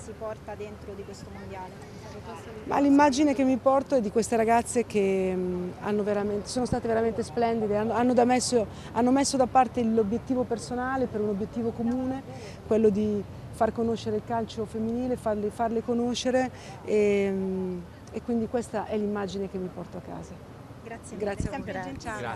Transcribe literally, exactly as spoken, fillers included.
si porta dentro di questo mondiale? Ma l'immagine che mi porto è di queste ragazze che mh, hanno veramente, sono state veramente splendide, hanno, hanno, da messo, hanno messo da parte l'obiettivo personale per un obiettivo comune, quello di far conoscere il calcio femminile, farle, farle conoscere e, mh, e quindi questa è l'immagine che mi porto a casa. Grazie mille, Grazie a sempre voi. gentile.